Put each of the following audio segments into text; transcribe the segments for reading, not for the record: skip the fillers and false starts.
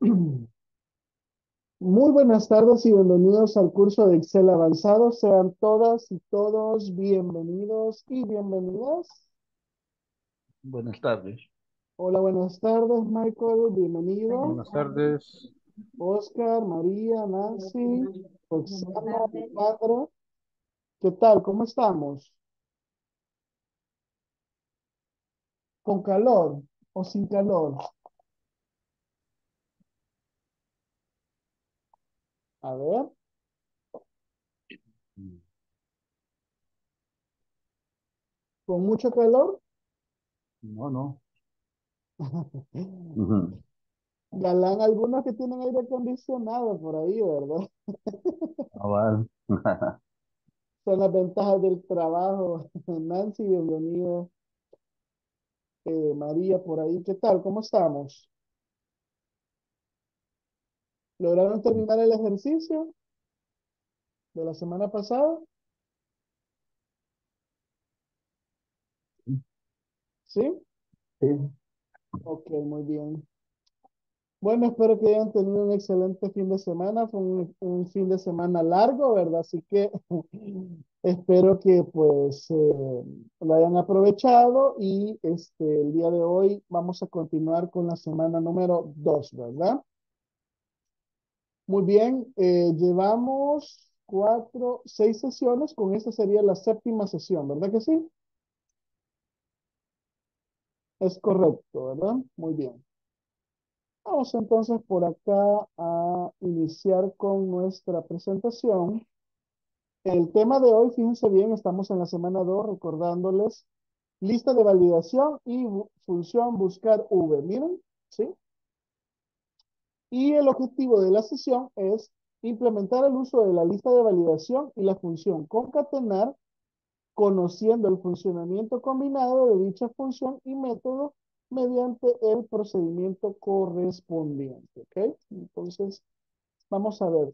Muy buenas tardes y bienvenidos al curso de Excel avanzado. Sean todas y todos bienvenidos y bienvenidas. Buenas tardes. Hola, buenas tardes, Michael. Bienvenido. Buenas tardes. Oscar, María, Nancy, Roxana, Alejandra. ¿Qué tal? ¿Cómo estamos? ¿Con calor o sin calor? A ver, ¿con mucho calor? No, no. Ujú. Galán, algunos que tienen aire acondicionado por ahí, ¿verdad? Ah, vale. Son las ventajas del trabajo. Nancy, bienvenido. María, por ahí, ¿qué tal? ¿Cómo estamos? ¿Lograron terminar el ejercicio de la semana pasada? ¿Sí? Sí. Ok, muy bien. Bueno, espero que hayan tenido un excelente fin de semana. Fue un fin de semana largo, ¿verdad? Así que espero que pues lo hayan aprovechado y el día de hoy vamos a continuar con la semana número 2, ¿verdad? Muy bien, llevamos 6 sesiones, con esta sería la séptima sesión, ¿verdad que sí? Es correcto, ¿verdad? Muy bien. Vamos entonces por acá a iniciar con nuestra presentación. El tema de hoy, fíjense bien, estamos en la semana 2 recordándoles lista de validación y función buscar V. Miren, ¿sí? Y el objetivo de la sesión es implementar el uso de la lista de validación y la función concatenar conociendo el funcionamiento combinado de dicha función y método mediante el procedimiento correspondiente. ¿Ok? Entonces, vamos a ver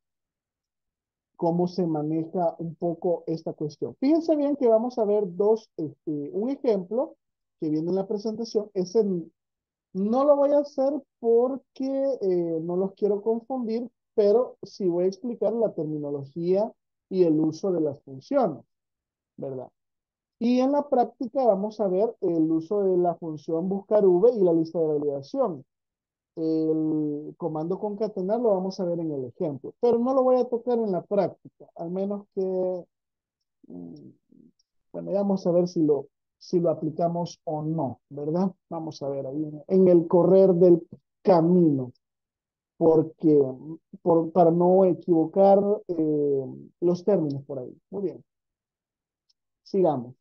cómo se maneja un poco esta cuestión. Fíjense bien que vamos a ver un ejemplo que viene en la presentación. No lo voy a hacer porque no los quiero confundir, pero sí voy a explicar la terminología y el uso de las funciones, ¿verdad? Y en la práctica vamos a ver el uso de la función buscar V y la lista de validación. El comando concatenar lo vamos a ver en el ejemplo, pero no lo voy a tocar en la práctica, al menos que, mm, bueno, ya vamos a ver si lo aplicamos o no, ¿verdad? Vamos a ver ahí en el correr del camino, porque, para no equivocar los términos por ahí. Muy bien, sigamos.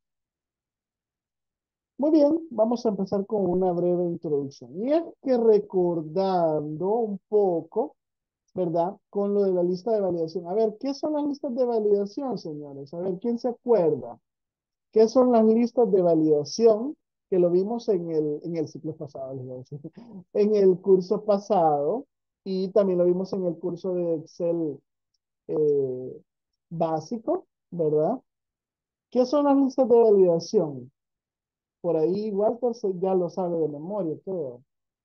Muy bien, vamos a empezar con una breve introducción. Y es que recordando un poco, ¿verdad? Con lo de la lista de validación. A ver, ¿qué son las listas de validación, señores? A ver, ¿quién se acuerda? ¿Qué son las listas de validación? Que lo vimos en el ciclo pasado, les voy a decir, en el curso pasado, y también lo vimos en el curso de Excel eh, básico, ¿verdad? ¿Qué son las listas de validación? Por ahí Walter ya lo sabe de memoria, creo.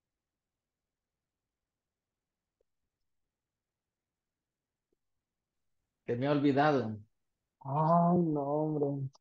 Se me ha olvidado. Ay, no, hombre.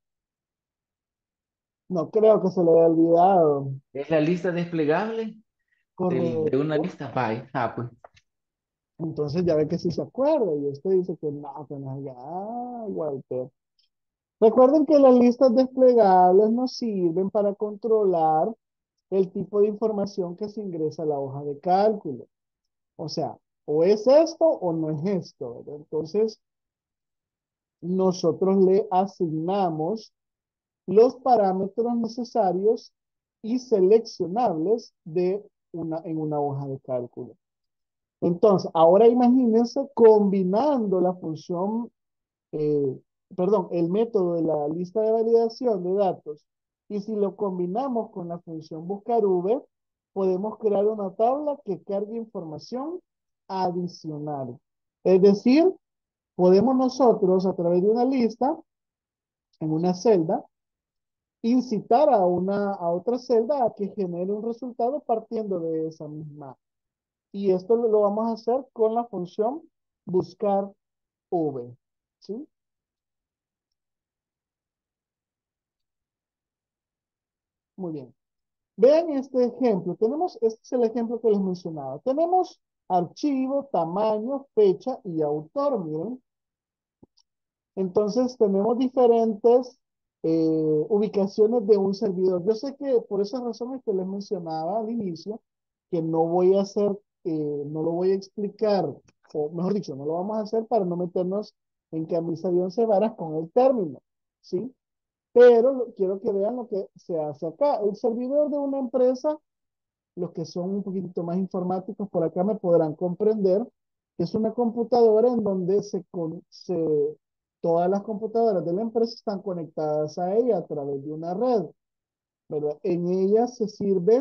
No creo que se le haya olvidado. Es la lista desplegable de una Correcto. lista by. Ah, pues. Entonces ya ve que sí se acuerda y usted dice que no, ya, Walter. Recuerden que las listas desplegables nos sirven para controlar el tipo de información que se ingresa a la hoja de cálculo. O sea, o es esto o no es esto, ¿verdad? Entonces, nosotros le asignamos los parámetros necesarios y seleccionables en una hoja de cálculo. Entonces, ahora imagínense combinando la función, eh, perdón, el método de la lista de validación de datos. Y si lo combinamos con la función buscar V, podemos crear una tabla que cargue información adicional. Es decir, podemos nosotros a través de una lista, en una celda, incitar a otra celda a que genere un resultado partiendo de esa misma. Y esto lo vamos a hacer con la función buscar v, ¿sí? Muy bien. Vean este ejemplo. Este es el ejemplo que les mencionaba. Tenemos archivo, tamaño, fecha y autor, miren. Entonces tenemos diferentes ubicaciones de un servidor. Yo sé que por esas razones que les mencionaba al inicio, que no voy a hacer, no lo voy a explicar, o mejor dicho, no lo vamos a hacer para no meternos en camisa de once varas con el término, ¿sí? Pero quiero que vean lo que se hace acá. El servidor de una empresa, los que son un poquito más informáticos por acá me podrán comprender que es una computadora en donde todas las computadoras de la empresa están conectadas a ella a través de una red, ¿verdad? En ella se sirve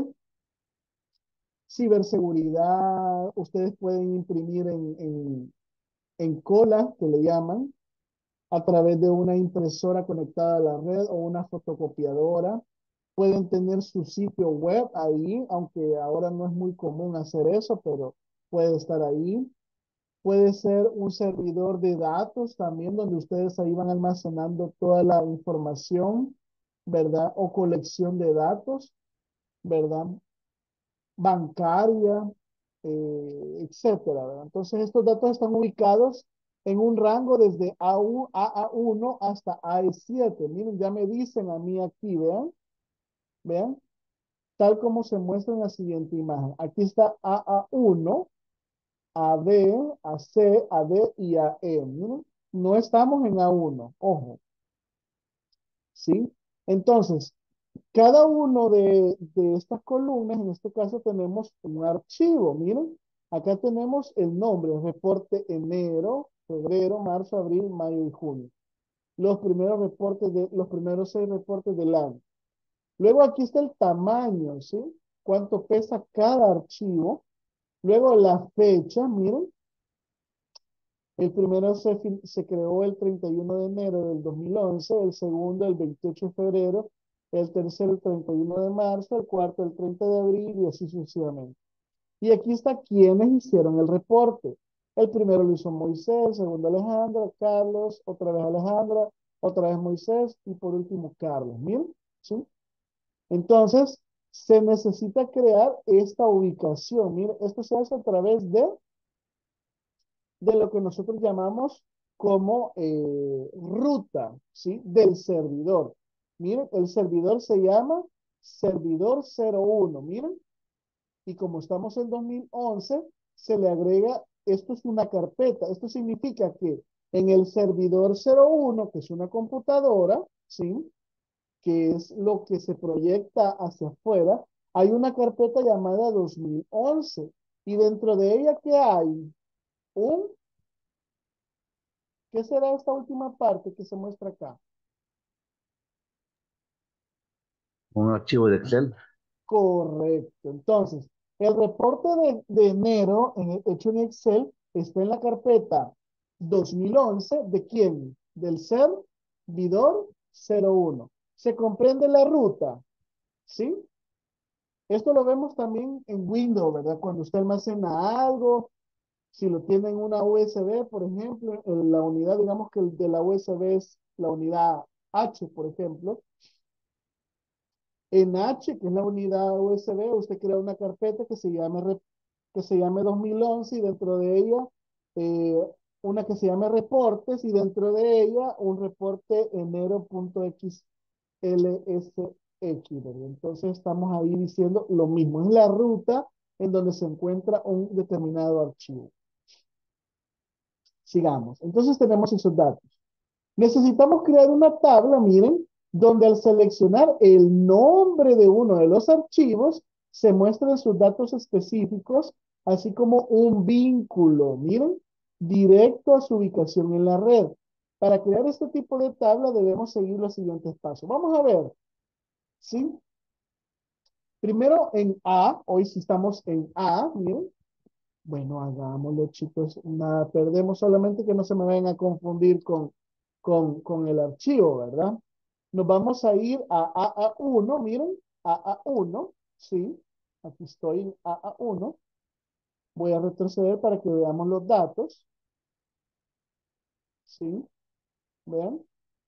ciberseguridad, ustedes pueden imprimir en cola, que le llaman, a través de una impresora conectada a la red o una fotocopiadora. Pueden tener su sitio web ahí, aunque ahora no es muy común hacer eso, pero puede estar ahí. Puede ser un servidor de datos también, donde ustedes ahí van almacenando toda la información, ¿verdad? O colección de datos, ¿verdad? Bancaria, etcétera, ¿verdad? Entonces, estos datos están ubicados en un rango desde AA1 hasta AE7. Miren, ya me dicen a mí aquí, vean, vean, tal como se muestra en la siguiente imagen. Aquí está AA1, AB, AC, AD y AE. Miren, no estamos en A1, ojo, ¿sí? Entonces, cada uno de estas columnas, en este caso tenemos un archivo. Miren, acá tenemos el nombre, reporte enero, febrero, marzo, abril, mayo y junio. Los primeros 6 reportes del año. Luego aquí está el tamaño, ¿sí? Cuánto pesa cada archivo. Luego la fecha, miren, el primero se creó el 31 de enero del 2011, el segundo el 28 de febrero, el tercero el 31 de marzo, el cuarto el 30 de abril y así sucesivamente. Y aquí está quienes hicieron el reporte. El primero lo hizo Moisés, el segundo Alejandra, Carlos, otra vez Alejandra, otra vez Moisés y por último Carlos. Miren, ¿sí? Entonces, se necesita crear esta ubicación. Miren, esto se hace a través de lo que nosotros llamamos como ruta, ¿sí? Del servidor. Miren, el servidor se llama servidor 01, miren, y como estamos en 2011, se le agrega, esto es una carpeta, esto significa que en el servidor 01, que es una computadora, ¿sí? Que es lo que se proyecta hacia afuera, hay una carpeta llamada 2011, y dentro de ella, ¿qué hay? Un ¿Qué será esta última parte que se muestra acá? Un archivo de Excel. Correcto. Entonces, el reporte de enero hecho en Excel está en la carpeta 2011. ¿De quién? Del servidor 01. Se comprende la ruta, ¿sí? Esto lo vemos también en Windows, ¿verdad? Cuando usted almacena algo, si lo tiene en una USB, por ejemplo, en la unidad, digamos que el de la USB es la unidad H, por ejemplo. En H, que es la unidad USB, usted crea una carpeta que se llame 2011 y dentro de ella eh, una que se llame reportes y dentro de ella un reporte enero.xlsx, ¿verdad? Entonces estamos ahí diciendo lo mismo. Es la ruta en donde se encuentra un determinado archivo. Sigamos. Entonces tenemos esos datos. Necesitamos crear una tabla, miren, donde al seleccionar el nombre de uno de los archivos, se muestran sus datos específicos, así como un vínculo, miren, directo a su ubicación en la red. Para crear este tipo de tabla debemos seguir los siguientes pasos. Vamos a ver, ¿sí? Primero en A, hoy sí estamos en A, miren. Bueno, hagámoslo, chicos. Nada, perdemos solamente que no se me vayan a confundir con el archivo, ¿verdad? Nos vamos a ir a AA1, miren, AA1, sí, aquí estoy en AA1. Voy a retroceder para que veamos los datos. ¿Sí? Vean.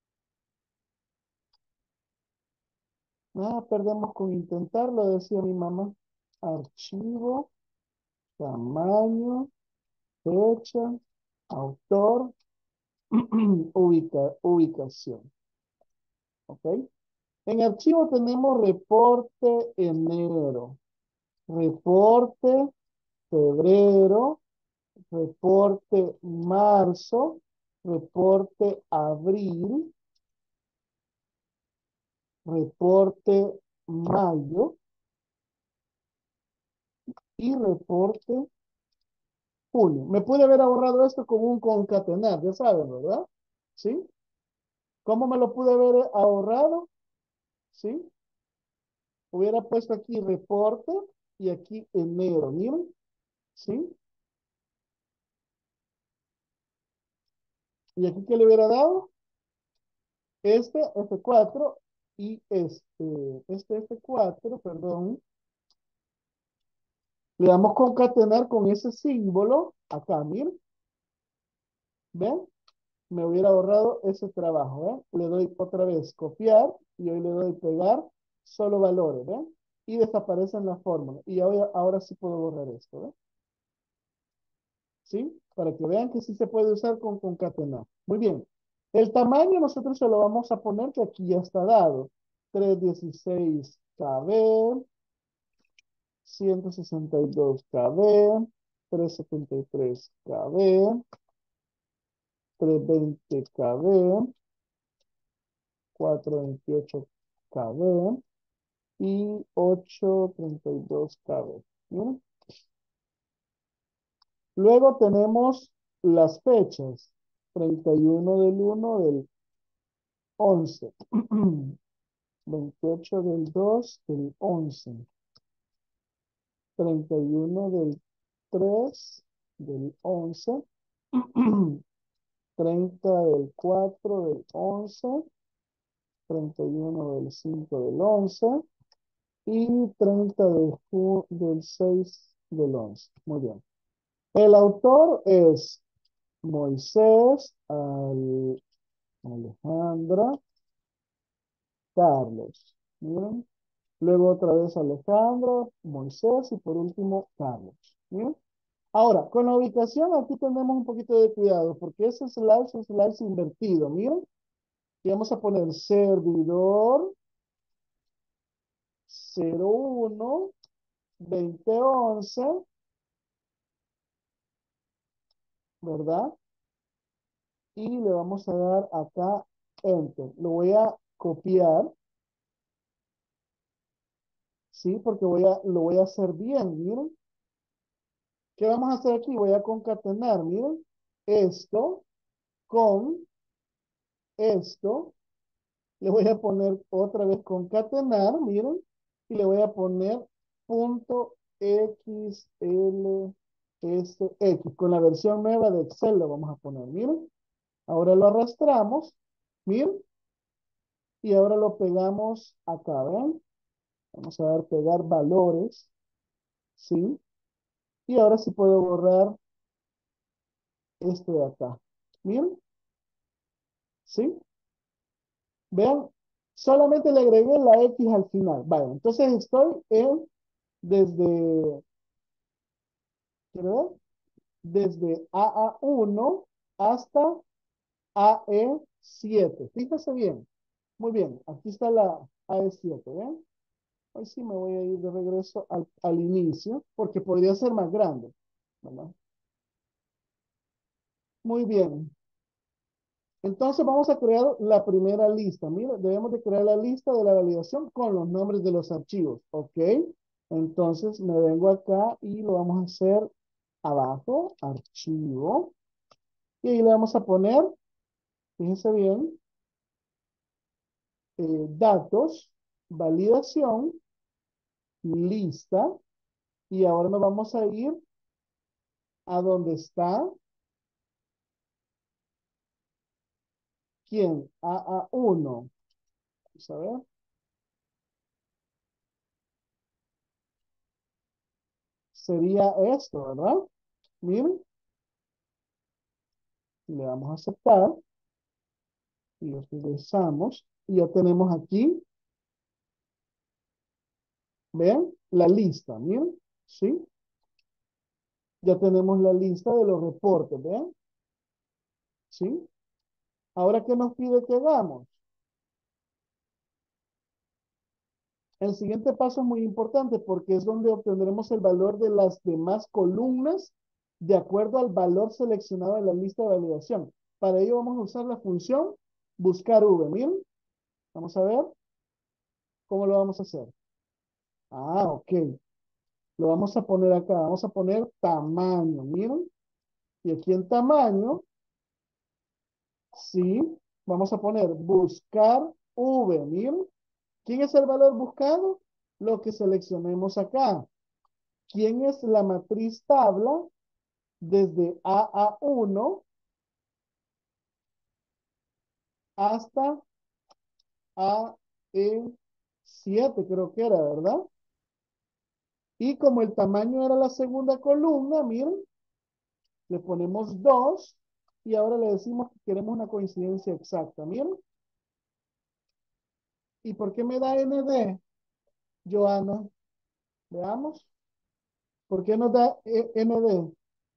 Nada, perdemos con intentarlo, decía mi mamá. Archivo, tamaño, fecha, autor, ubicación. ¿Ok? En archivo tenemos reporte enero, reporte febrero, reporte marzo, reporte abril, reporte mayo y reporte junio. Me pude haber ahorrado esto con un concatenar, ya saben, ¿verdad? ¿Sí? ¿Cómo me lo pude haber ahorrado? ¿Sí? Hubiera puesto aquí reporte y aquí enero, miren, ¿sí? Y aquí, ¿qué le hubiera dado? Este F4 y este F4, perdón, le damos concatenar con ese símbolo acá, miren, ¿ven? Me hubiera ahorrado ese trabajo, ¿ven? Le doy otra vez copiar y hoy le doy pegar, solo valores, ¿ven? Y desaparecen la fórmula. Y ahora sí puedo borrar esto, ¿ven? ¿Sí? Para que vean que sí se puede usar con concatenar. Muy bien. El tamaño nosotros se lo vamos a poner que aquí ya está dado. 316 KB, 162 KB, 373 KB, 320 KB, 428 KB y 832 KB. ¿Bien? Luego tenemos las fechas. 31 del 1 del 11. 28 del 2 del 11. 31 del 3 del 11. 30 del 4 del 11. 31 del 5 del 11. Y 30 del 6 del 11. Muy bien. El autor es Moisés Alejandra Carlos. Miren. Luego otra vez Alejandro, Moisés y por último Carlos. ¿Bien? Ahora, con la ubicación aquí tenemos un poquito de cuidado porque ese slash es un slash invertido. Miren, y vamos a poner servidor 01 2011, ¿verdad? Y le vamos a dar acá Enter. Lo voy a copiar, ¿sí? Porque lo voy a hacer bien, miren. ¿Qué vamos a hacer aquí? Voy a concatenar, miren. Esto con esto. Le voy a poner otra vez concatenar, miren. Y le voy a poner punto XLSX. Con la versión nueva de Excel lo vamos a poner, miren. Ahora lo arrastramos, miren. Y ahora lo pegamos acá, ¿ven? Vamos a dar pegar valores, ¿sí? Y ahora sí puedo borrar esto de acá. Miren, ¿sí? Vean, solamente le agregué la X al final. Vale, entonces estoy desde, ¿quiero ver? Desde AA1 hasta AE7. Fíjese bien. Muy bien, aquí está la AE7, ¿ven? Hoy sí me voy a ir de regreso al inicio, porque podría ser más grande, ¿verdad? Muy bien. Entonces vamos a crear la primera lista. Mira, debemos de crear la lista de la validación con los nombres de los archivos. ¿Ok? Entonces me vengo acá y lo vamos a hacer abajo, archivo. Y ahí le vamos a poner, fíjense bien, datos, validación, lista. Y ahora nos vamos a ir a donde está, ¿quién? AA1. Vamos a ver. sería esto, ¿verdad? Miren, le damos a aceptar y utilizamos y ya tenemos aquí, ¿ven? La lista, miren, ¿sí? Ya tenemos la lista de los reportes, ¿ven? ¿Sí? Ahora, ¿qué nos pide que hagamos? El siguiente paso es muy importante porque es donde obtendremos el valor de las demás columnas de acuerdo al valor seleccionado en la lista de validación. Para ello vamos a usar la función buscar v. Miren, vamos a ver cómo lo vamos a hacer. Ah, ok. Lo vamos a poner acá. Vamos a poner tamaño. Miren. Y aquí en tamaño, sí, vamos a poner buscar v. Miren. ¿Quién es el valor buscado? Lo que seleccionemos acá. ¿Quién es la matriz tabla? Desde AA1 hasta AE7, creo que era, ¿verdad? Y como el tamaño era la segunda columna, miren, le ponemos 2 y ahora le decimos que queremos una coincidencia exacta, miren. ¿Y por qué me da ND, Joana? Veamos. ¿Por qué nos da ND?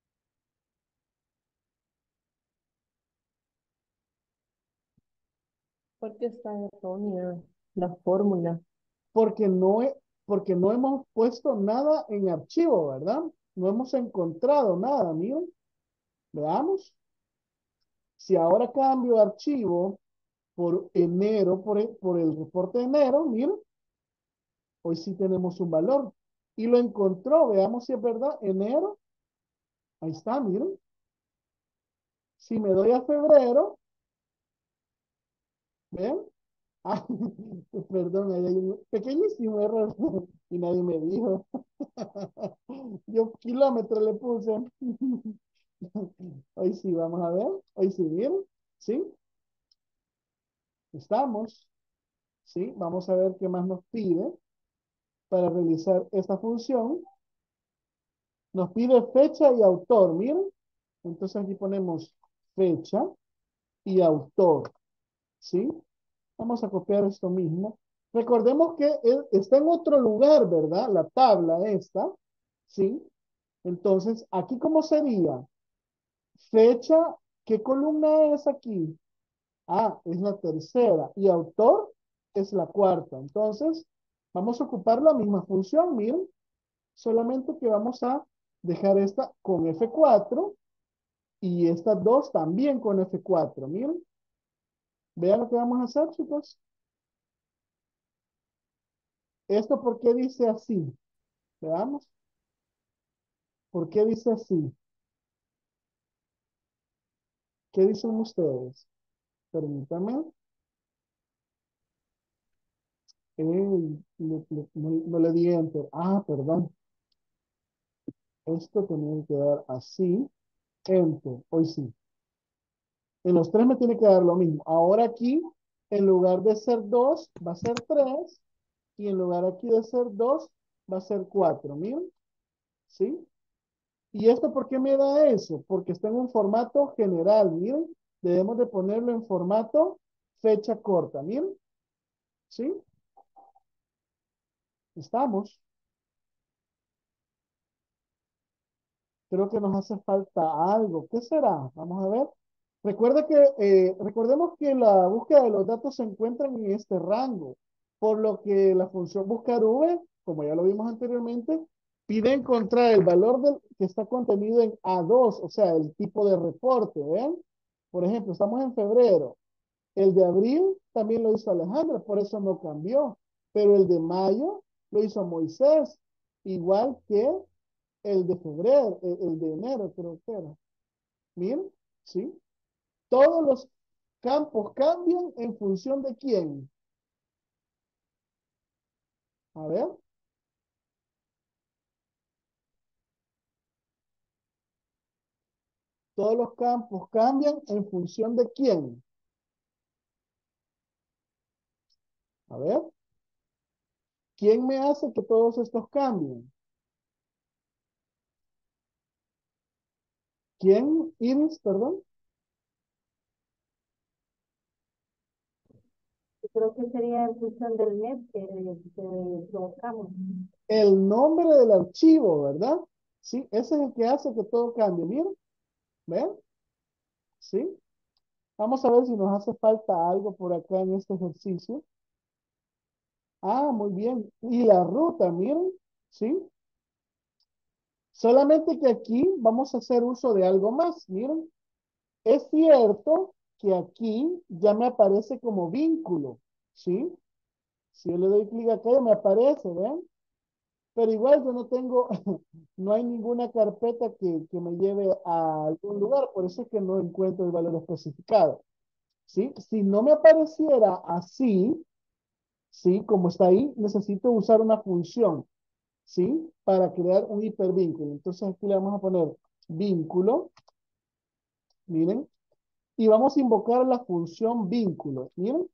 Porque está errónea la fórmula. Porque no, porque no hemos puesto nada en archivo, ¿verdad? No hemos encontrado nada, miren. Veamos. Si ahora cambio archivo por enero, por el reporte de enero, miren, hoy sí tenemos un valor. Y lo encontró, veamos si es verdad, enero, ahí está, miren. Si me doy a febrero, ¿ven? Ah, perdón, ahí hay un pequeñísimo error y nadie me dijo. Yo kilómetro le puse. Hoy sí, vamos a ver. Hoy sí, miren. ¿Sí? Estamos. ¿Sí? Vamos a ver qué más nos pide para realizar esta función. Nos pide fecha y autor, miren. Entonces aquí ponemos fecha y autor, ¿sí? Vamos a copiar esto mismo. Recordemos que está en otro lugar, ¿verdad? La tabla esta, ¿sí? Entonces, aquí ¿cómo sería? Fecha, ¿qué columna es aquí? Ah, es la tercera. Y autor es la cuarta. Entonces, vamos a ocupar la misma función, miren. Solamente que vamos a dejar esta con F4 y estas dos también con F4. Miren, vean lo que vamos a hacer, chicos. ¿Esto por qué dice así? Veamos. ¿Por qué dice así? ¿Qué dicen ustedes? Permítanme. No le di enter. Ah, perdón. Esto tenía que dar así. Enter. Hoy sí. En los tres me tiene que dar lo mismo. Ahora aquí, en lugar de ser 2, va a ser 3. Y en lugar aquí de ser 2, va a ser 4. Miren. ¿Sí? ¿Y esto por qué me da eso? Porque está en un formato general, miren. Debemos de ponerlo en formato fecha corta, miren. ¿Sí? Estamos. Creo que nos hace falta algo. ¿Qué será? Vamos a ver. Recordemos que la búsqueda de los datos se encuentra en este rango, por lo que la función buscar v, como ya lo vimos anteriormente, pide encontrar el valor que está contenido en A2, o sea, el tipo de reporte, ¿ven? Por ejemplo, estamos en febrero. El de abril también lo hizo Alejandra, por eso no cambió. Pero el de mayo lo hizo Moisés, igual que el de febrero, el de enero, creo que era. Miren, ¿sí? Todos los campos cambian en función de quién. A ver, todos los campos cambian en función de quién. A ver, ¿quién me hace que todos estos cambien? ¿Quién? Iris, perdón. Yo creo que sería en función del mes que provocamos. El nombre del archivo, ¿verdad? Sí, ese es el que hace que todo cambie. Miren, ¿ven? Sí. Vamos a ver si nos hace falta algo por acá en este ejercicio. Ah, muy bien. Y la ruta, miren, ¿sí? Solamente que aquí vamos a hacer uso de algo más, miren. Es cierto que aquí ya me aparece como vínculo, ¿sí? Si yo le doy clic acá ya me aparece, ¿ven? Pero igual yo no tengo, no hay ninguna carpeta que me lleve a algún lugar, por eso es que no encuentro el valor especificado, ¿sí? Si no me apareciera así, ¿sí? Como está ahí, necesito usar una función, ¿sí? Para crear un hipervínculo. Entonces aquí le vamos a poner vínculo, miren, y vamos a invocar la función vínculo, miren,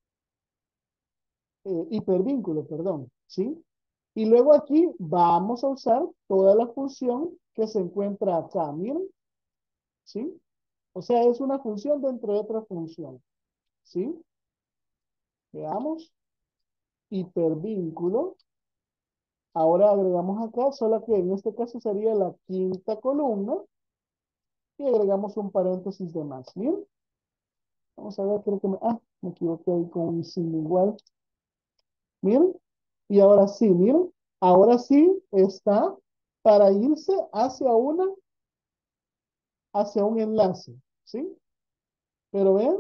hipervínculo, perdón, ¿sí? Y luego aquí vamos a usar toda la función que se encuentra acá, miren, ¿sí? O sea, es una función dentro de otra función, ¿sí? Veamos, hipervínculo. Ahora agregamos acá, solo que en este caso sería la quinta columna y agregamos un paréntesis de más, ¿bien? Vamos a ver, creo que me equivoqué ahí con un signo igual. Miren, y ahora sí, miren, ahora sí está para irse hacia un enlace, ¿sí? Pero ven,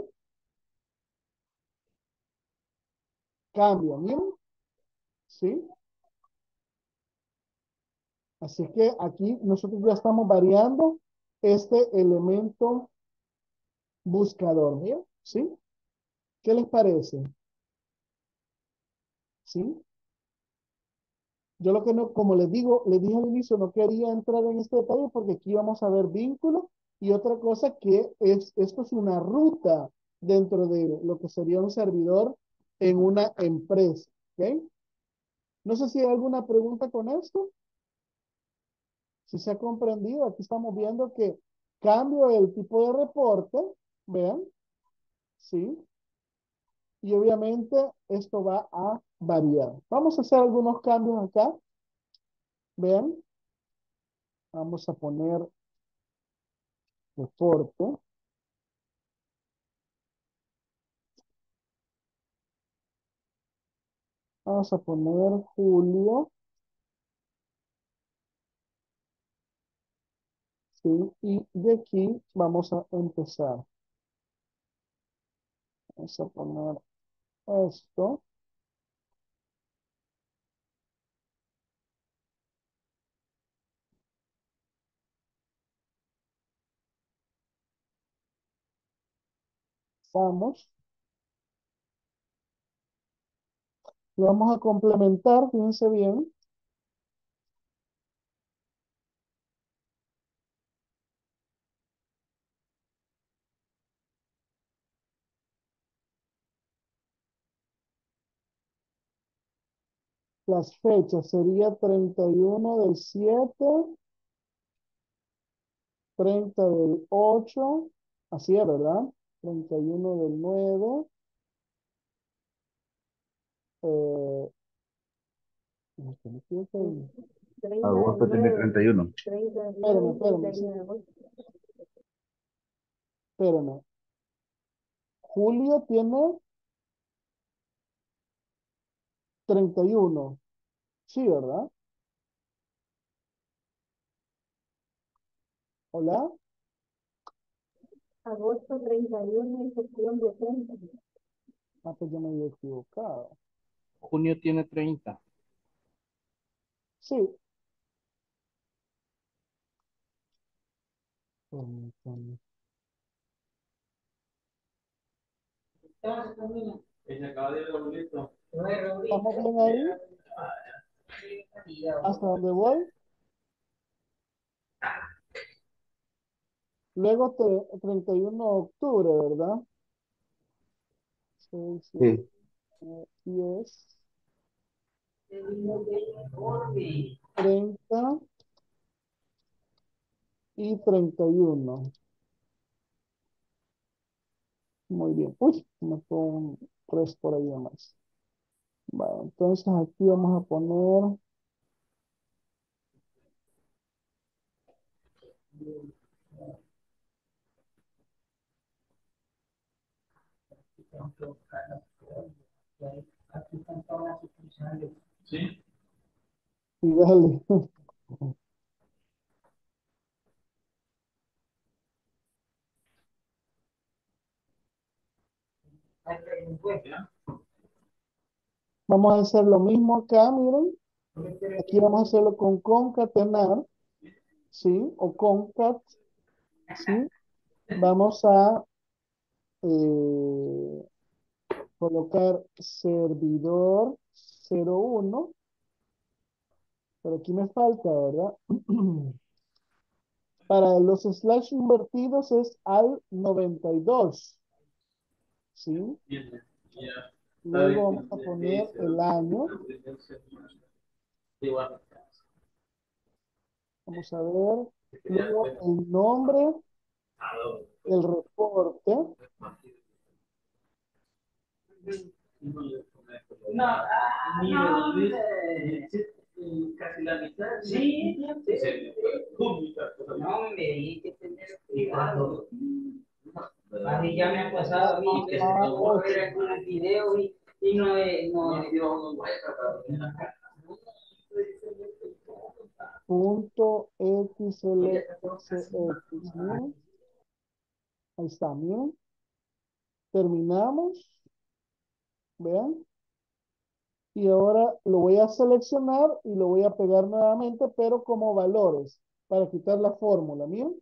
cambia, miren, ¿sí? Así que aquí nosotros ya estamos variando este elemento buscador, ¿miren? ¿Sí? ¿Qué les parece? ¿Sí? Yo lo que no, como les digo, les dije al inicio, no quería entrar en este detalle porque aquí vamos a ver vínculos y otra cosa que esto es una ruta dentro de lo que sería un servidor en una empresa, ¿ok? No sé si hay alguna pregunta con esto, si se ha comprendido, aquí estamos viendo que cambio el tipo de reporte, vean, ¿sí? Y obviamente esto va a variar. Vamos a hacer algunos cambios acá, vean, vamos a poner reporte. Vamos a poner julio, ¿sí? Y de aquí vamos a empezar. Vamos a poner esto. Vamos. Lo vamos a complementar, fíjense bien. Las fechas sería 31/7, 30/8, así es, ¿verdad? 31/9, eh, no, que me equivoqué ahí. 30 del Agosto tiene 9, 31. 30 del 9 Espérame, y espérame, sí, 31 de agosto. espérame. Julio tiene 31, sí, ¿verdad? Hola. Agosto 31 y septiembre 30. Ah, pues yo me había equivocado. Junio tiene 30. Sí. Permítame. ¿Estamos bien ahí? ¿Hasta dónde voy? Luego 31 de octubre, ¿verdad? 6, 7, Sí. 10, 30 y 31. Muy bien. Uy, me pongo un 3 por ahí más. Vale, entonces aquí vamos a poner Sí. y dale. Vamos a hacer lo mismo acá, miren. Aquí vamos a hacerlo con concatenar, ¿sí? O concat, ¿sí? Vamos a eh, colocar servidor 01, pero aquí me falta, ¿verdad? Para los slash invertidos es al 92, ¿sí? Luego vamos a poner el año. Vamos a ver. Luego el nombre, el reporte. No, no, casi la mitad. Sí, sí. No, hombre, hay que tener cuidado. A mí ya me ha pasado a mí que se me ocurre ver algunos videos y no es, Punto XLSX. Miren. Ahí está, miren. Terminamos. Vean. Y ahora lo voy a seleccionar y lo voy a pegar nuevamente, pero como valores, para quitar la fórmula. Miren.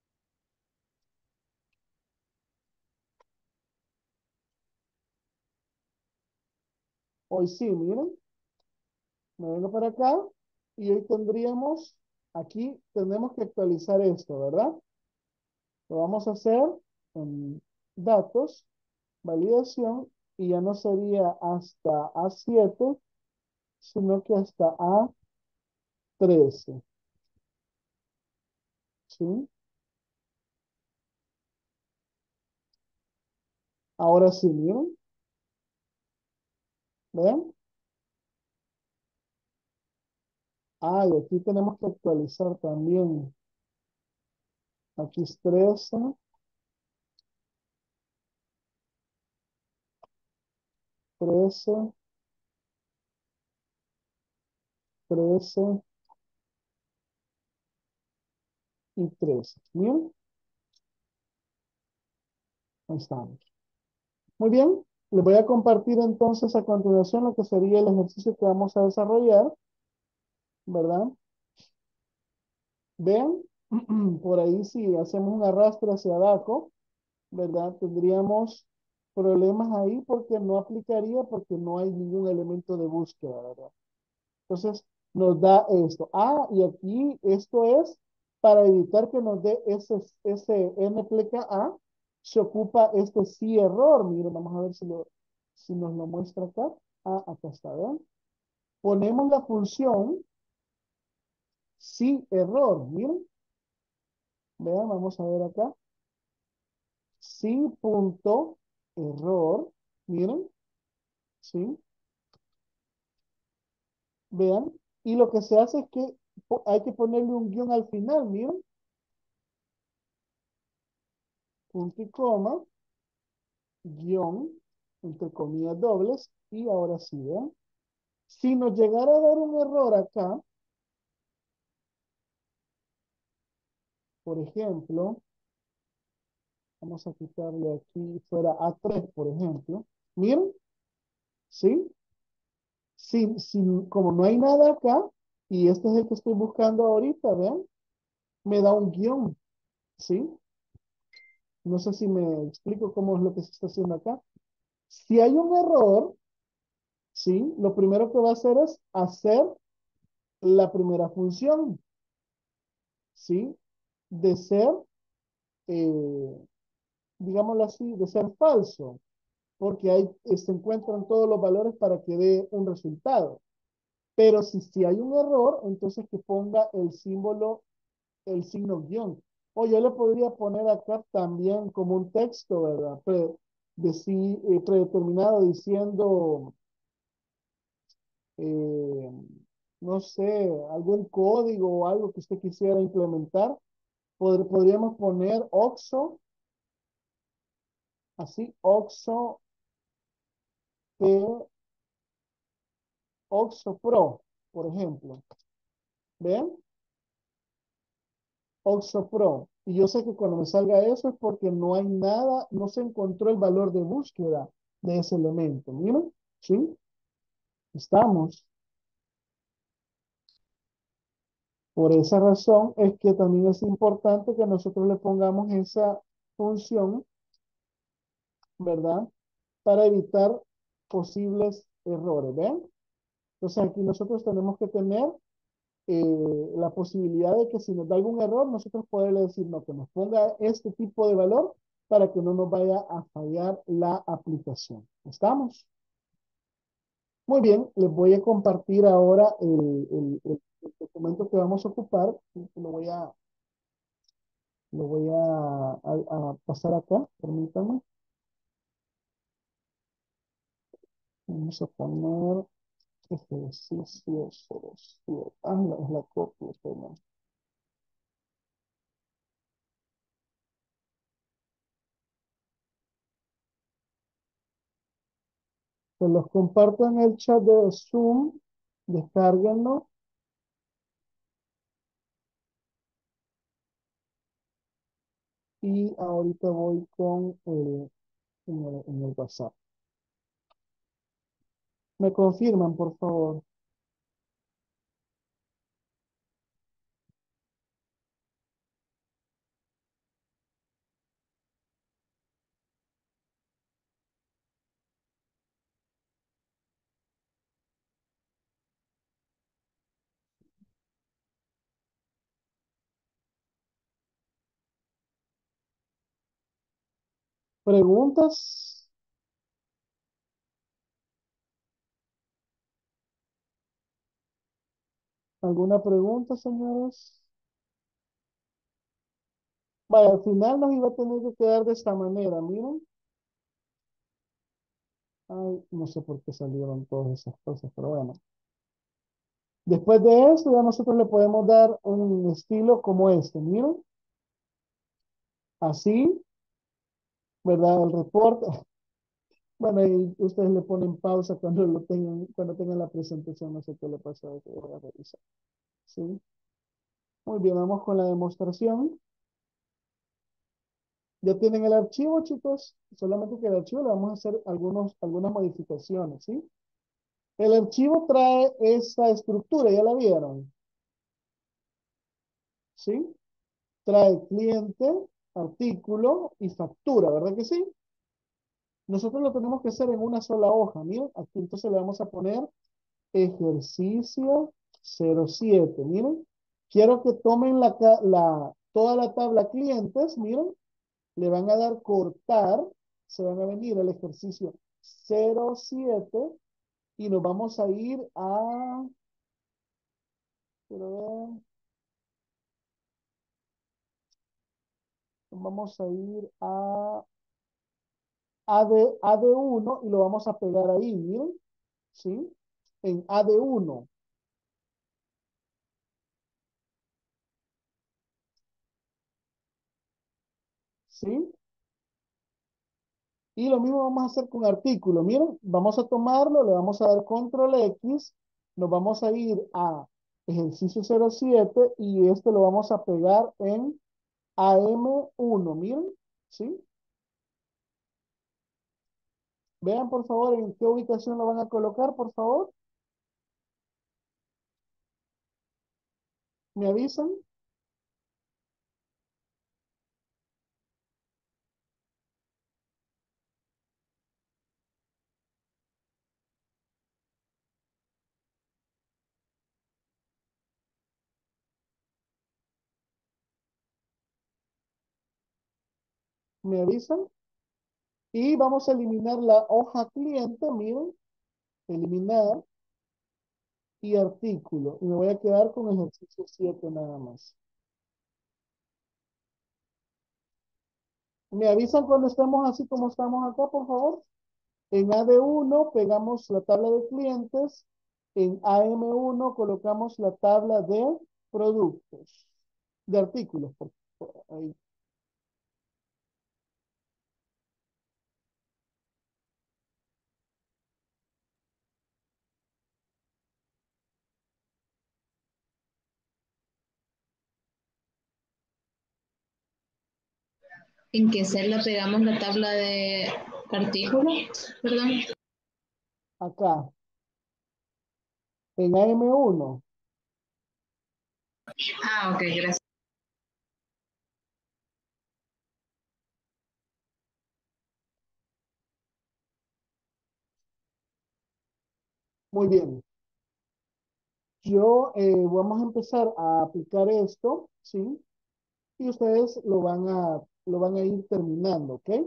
Hoy sí, miren. Me vengo para acá y hoy tendríamos, aquí tenemos que actualizar esto, ¿verdad? Lo vamos a hacer en datos, validación, y ya no sería hasta A7, sino que hasta A13. ¿Sí? Ahora sí, miren, ¿ven? Ah, y aquí tenemos que actualizar también. Aquí es 13, 13, 13 y 13. ¿Bien? Ahí estamos. Muy bien. Les voy a compartir entonces a continuación lo que sería el ejercicio que vamos a desarrollar, ¿verdad? Vean, por ahí si hacemos un arrastre hacia abajo, ¿verdad? Tendríamos problemas ahí porque no aplicaría porque no hay ningún elemento de búsqueda, ¿verdad? Entonces nos da esto. Ah, y aquí esto es para evitar que nos dé ese NPK, se ocupa este sí error. Miren, vamos a ver si nos lo muestra acá. Ah, acá está, ¿ven? Ponemos la función sí error. Miren, vean, vamos a ver acá. Sí punto error. Miren, sí, vean. Y lo que se hace es que hay que ponerle un guión al final. Miren, punto y coma, guión, entre comillas dobles, y ahora sí, vean. Si nos llegara a dar un error acá, por ejemplo, vamos a quitarle aquí fuera A3, por ejemplo. Miren, ¿sí? Como no hay nada acá, y este es el que estoy buscando ahorita, vean, me da un guión, ¿sí? No sé si me explico cómo es lo que se está haciendo acá. Si hay un error, ¿sí? Lo primero que va a hacer es hacer la primera función, ¿sí? De ser, eh, digámoslo así, de ser falso, porque ahí se encuentran todos los valores para que dé un resultado. Pero si hay un error, entonces que ponga el símbolo, el signo guión. O yo le podría poner acá también como un texto, ¿verdad? Predeterminado diciendo, eh, no sé, algún código o algo que usted quisiera implementar. Podríamos poner OXO, así, OXO, OXO Pro, por ejemplo. ¿Ven? OXO Pro. Y yo sé que cuando me salga eso es porque no hay nada, no se encontró el valor de búsqueda de ese elemento. Miren, ¿sí? Estamos. Por esa razón es que también es importante que nosotros le pongamos esa función, ¿verdad? Para evitar posibles errores, ¿ven? Entonces aquí nosotros tenemos que tener la posibilidad de que si nos da algún error, nosotros poderle decir, no, que nos ponga este tipo de valor para que no nos vaya a fallar la aplicación. ¿Estamos? Muy bien, les voy a compartir ahora el documento que vamos a ocupar. Lo voy a pasar acá, permítanme. Vamos a poner ejercicio 07. Ah, no, es la copia, perdón. Se los comparto en el chat de Zoom. Descárguenlo. Y ahorita voy con en el WhatsApp. ¿Me confirman, por favor? ¿Preguntas? ¿Alguna pregunta, señores? Vaya, al final nos iba a tener que quedar de esta manera, miren. Ay, no sé por qué salieron todas esas cosas, pero bueno. Después de esto, ya nosotros le podemos dar un estilo como este, miren. Así, ¿verdad? El reporte. Bueno, y ustedes le ponen pausa cuando tengan la presentación, no sé qué le pasa, que voy a revisar. ¿Sí? Muy bien, vamos con la demostración. Ya tienen el archivo, chicos. Solamente que el archivo le vamos a hacer algunas modificaciones, ¿sí? El archivo trae esa estructura, ¿ya la vieron? ¿Sí? Trae cliente, artículo y factura, ¿verdad que sí? Nosotros lo tenemos que hacer en una sola hoja. Miren, aquí entonces le vamos a poner ejercicio 07. Miren, quiero que tomen toda la tabla clientes. Miren, le van a dar cortar. Se van a venir al ejercicio 07 y nos vamos a ir quiero ver, vamos a ir AD1 y lo vamos a pegar ahí, miren, ¿sí? En AD1, ¿sí? Y lo mismo vamos a hacer con artículo. Miren, vamos a tomarlo, le vamos a dar control X, nos vamos a ir a ejercicio 07 y este lo vamos a pegar en AM1, miren, ¿sí? Vean por favor en qué ubicación lo van a colocar, por favor. ¿Me avisan? ¿Me avisan? Y vamos a eliminar la hoja cliente, miren, eliminar y artículo. Y me voy a quedar con ejercicio 7 nada más. Me avisan cuando estemos así como estamos acá, por favor. En AD1 pegamos la tabla de clientes. En AM1 colocamos la tabla de productos, de artículos. Ahí. ¿En qué celda pegamos la tabla de artículos? Perdón. Acá. En AM1. Ah, ok, gracias. Muy bien. Vamos a empezar a aplicar esto, ¿sí? Y ustedes lo van a ir terminando, ¿ok?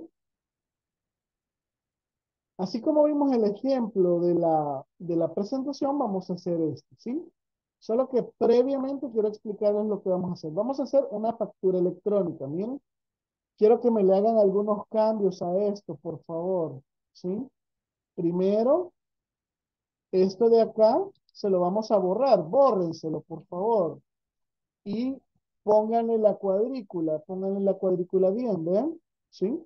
Así como vimos el ejemplo de la presentación, vamos a hacer esto, ¿sí? Solo que previamente quiero explicarles lo que vamos a hacer. Vamos a hacer una factura electrónica, miren. Quiero que me le hagan algunos cambios a esto, por favor, ¿sí? Primero, esto de acá se lo vamos a borrar, bórrenselo, por favor. Y pónganle la cuadrícula bien, ¿ven? ¿Sí?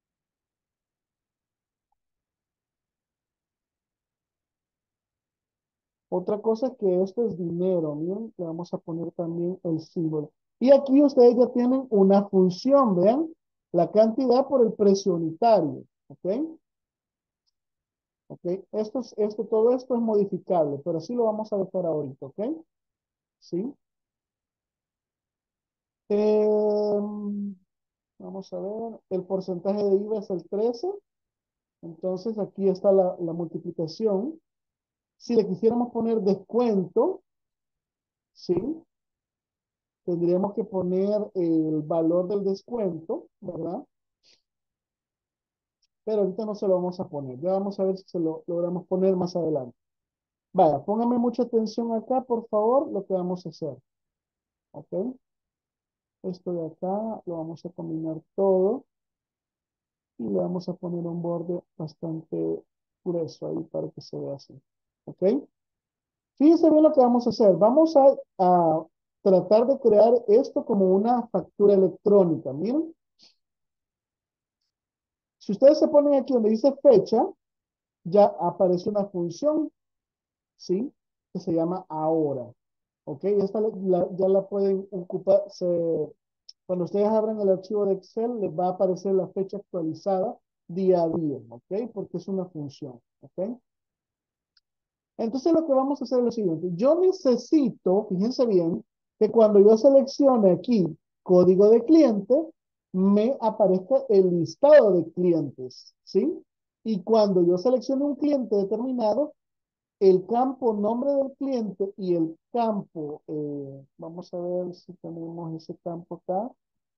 Otra cosa es que esto es dinero, miren, le vamos a poner también el símbolo. Y aquí ustedes ya tienen una función, vean, la cantidad por el precio unitario, ¿ok? ¿Ok? Todo esto es modificable, pero sí lo vamos a dejar ahorita, ¿ok? ¿Sí? Vamos a ver, el porcentaje de IVA es el 13, entonces aquí está la multiplicación. Si le quisiéramos poner descuento, ¿sí? Tendríamos que poner el valor del descuento, ¿verdad? Pero ahorita no se lo vamos a poner. Ya vamos a ver si se lo logramos poner más adelante. Vaya, póngame mucha atención acá, por favor, lo que vamos a hacer. ¿Ok? Esto de acá lo vamos a combinar todo y le vamos a poner un borde bastante grueso ahí para que se vea así. ¿Ok? Fíjense bien lo que vamos a hacer. Vamos a tratar de crear esto como una factura electrónica. Miren, si ustedes se ponen aquí donde dice fecha, ya aparece una función, ¿sí? Que se llama ahora. ¿Ok? Ya la pueden ocupar. Cuando ustedes abran el archivo de Excel, les va a aparecer la fecha actualizada día a día. ¿Ok? Porque es una función. ¿Ok? Entonces lo que vamos a hacer es lo siguiente. Yo necesito, fíjense bien, que cuando yo seleccione aquí código de cliente, me aparezca el listado de clientes, ¿sí? Y cuando yo seleccione un cliente determinado, el campo nombre del cliente y el campo, vamos a ver si tenemos ese campo acá.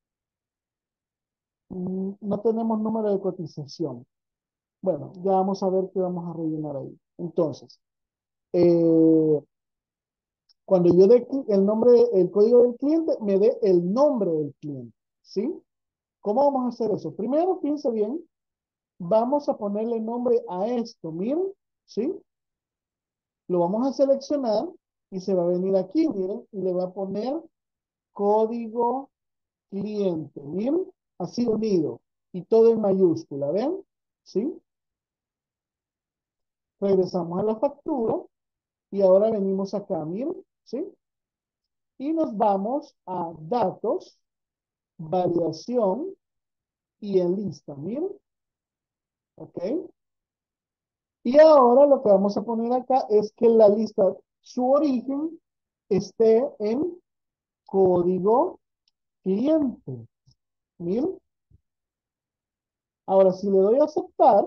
No tenemos número de cotización. Bueno, ya vamos a ver qué vamos a rellenar ahí. Entonces, eh, cuando yo dé el nombre, el código del cliente, me dé el nombre del cliente, ¿sí? ¿Cómo vamos a hacer eso? Primero, fíjense bien, vamos a ponerle nombre a esto, miren, ¿sí? Lo vamos a seleccionar y se va a venir aquí, miren, y le va a poner código cliente, miren, así unido, y todo en mayúscula, ¿ven? ¿Sí? Regresamos a la factura y ahora venimos acá, miren, ¿sí? Y nos vamos a datos, variación, y en lista, miren, ¿ok? Y ahora lo que vamos a poner acá es que la lista, su origen, esté en código cliente, miren. Ahora, si le doy a aceptar,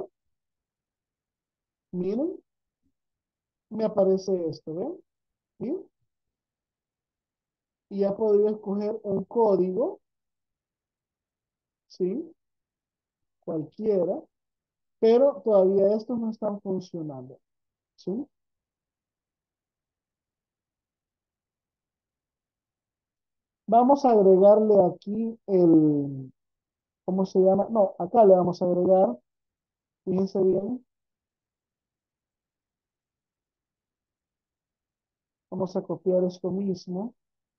miren, me aparece esto, ¿ven? ¿Sí? Y ya podría escoger un código, ¿sí? Cualquiera, pero todavía estos no están funcionando, ¿sí? Vamos a agregarle aquí el ¿cómo se llama? No, acá le vamos a agregar, fíjense bien, vamos a copiar esto mismo,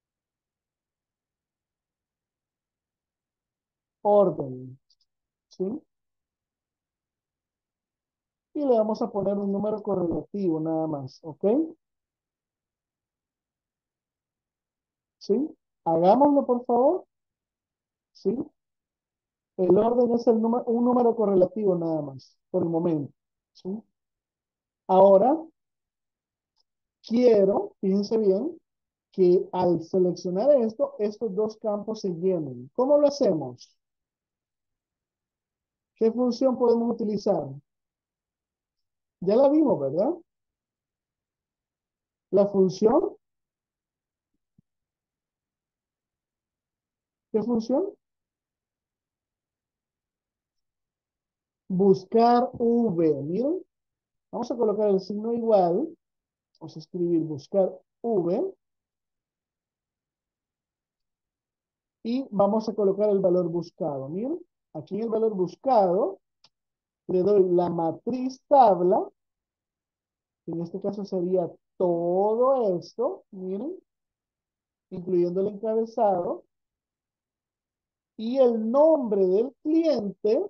orden, ¿sí? Y le vamos a poner un número correlativo nada más, ¿ok? ¿Sí? Hagámoslo, por favor, ¿sí? El orden es un número correlativo nada más, por el momento, ¿sí? Ahora, quiero, fíjense bien, que al seleccionar esto, estos dos campos se llenen. ¿Cómo lo hacemos? ¿Qué función podemos utilizar? Ya la vimos, ¿verdad? La función, ¿qué función? Buscar V. Miren, vamos a colocar el signo igual. Vamos a escribir buscar V. Y vamos a colocar el valor buscado. Miren, aquí en el valor buscado le doy la matriz tabla. En este caso sería todo esto. Miren, incluyendo el encabezado. Y el nombre del cliente